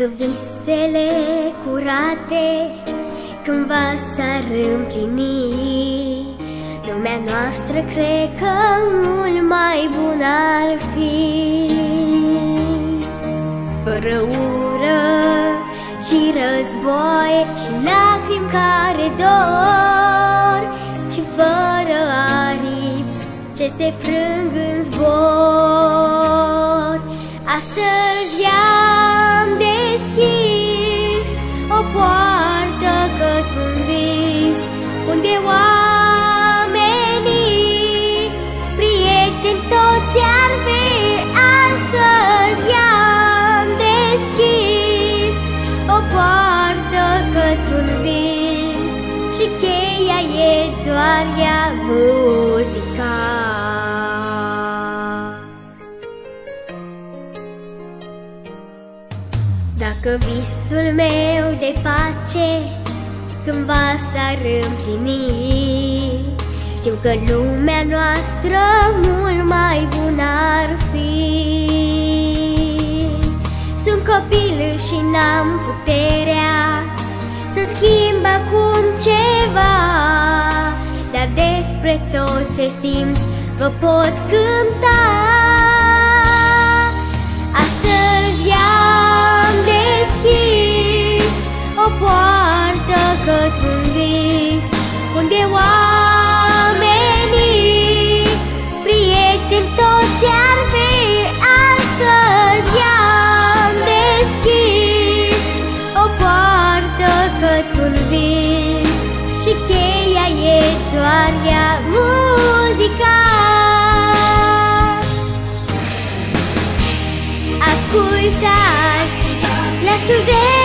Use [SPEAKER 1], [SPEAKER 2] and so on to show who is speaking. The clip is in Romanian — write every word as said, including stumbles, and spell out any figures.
[SPEAKER 1] Dacă visele curate cândva s-ar împlini, lumea noastră cred că mult mai bună ar fi. Fără ură și război și lacrimi care dor, ci fără aripi ce se frâng în zbor. Astăzi i-am deschis o poartă către-un vis, unde oamenii, prieteni toți ar fi. Astăzi i-am deschis o poartă către-un vis și cheia e doar ea, muzica. Dacă visul meu de pace cândva s-ar împlini, știu că lumea noastră mult mai bună ar fi. Sunt copil și n-am puterea să schimb acum ceva, dar despre tot ce simt vă pot cânta. Astăzi i-am deschis o poartă către-un vis, unde oamenii, prieteni toți ar fi. Astăzi i-am deschis o poartă către-un vis și cheia e doar ea, muzica. Ascultați glasul de